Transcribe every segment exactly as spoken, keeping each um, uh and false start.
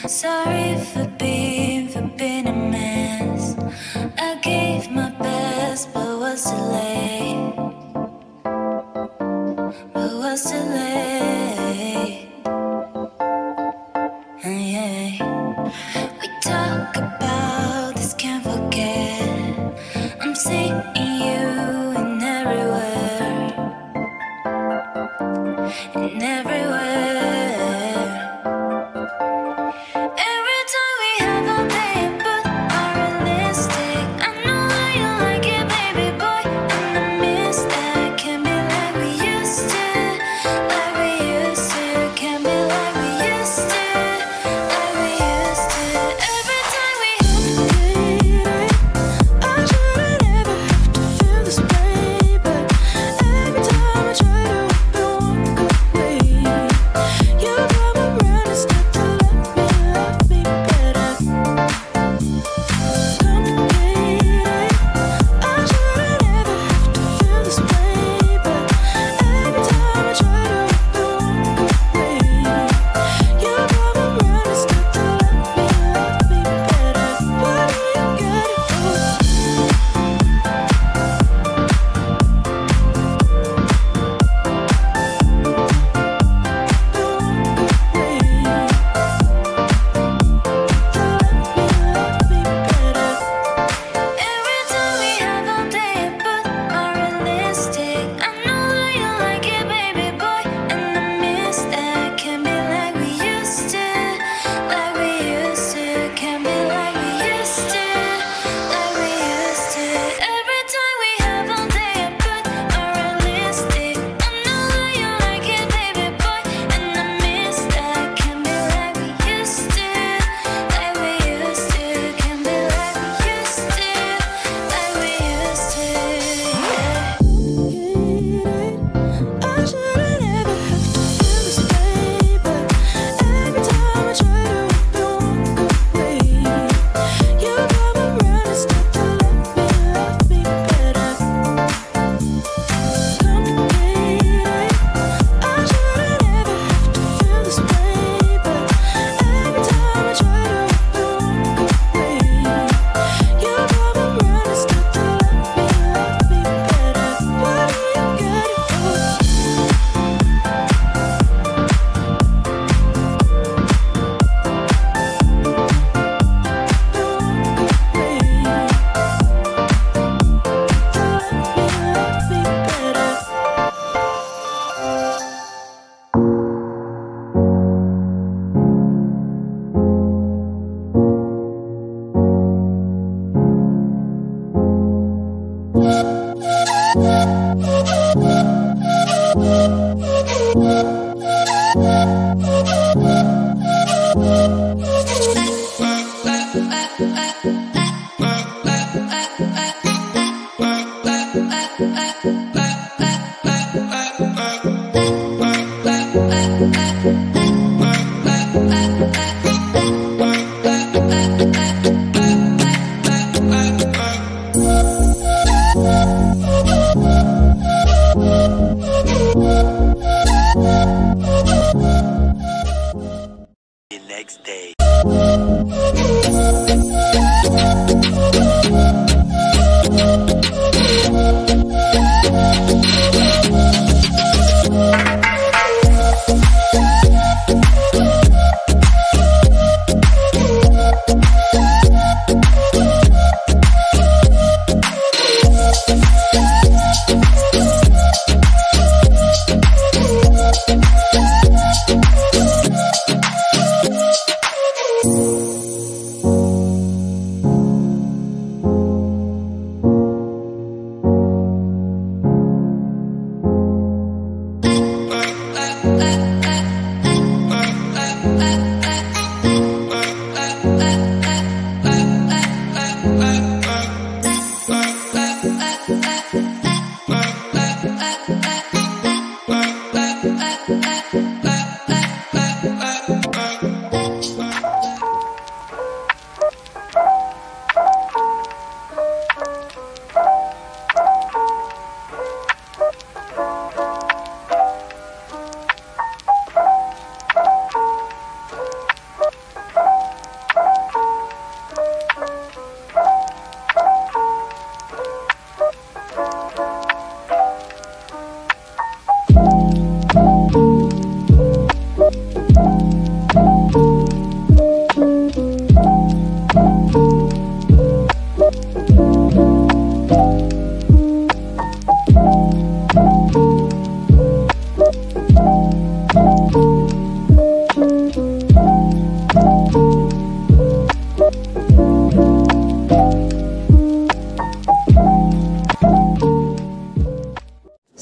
Sorry for being, for being a mess. I gave my best, but was too late. But was too late. And yeah, we talk about this, can't forget. I'm seeing you in everywhere, in everywhere.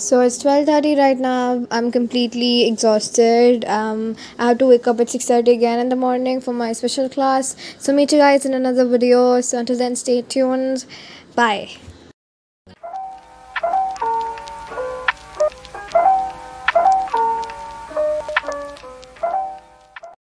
So it's twelve thirty right now. I'm completely exhausted. Um, I have to wake up at six thirty again in the morning for my special class. So meet you guys in another video. So until then, stay tuned. Bye.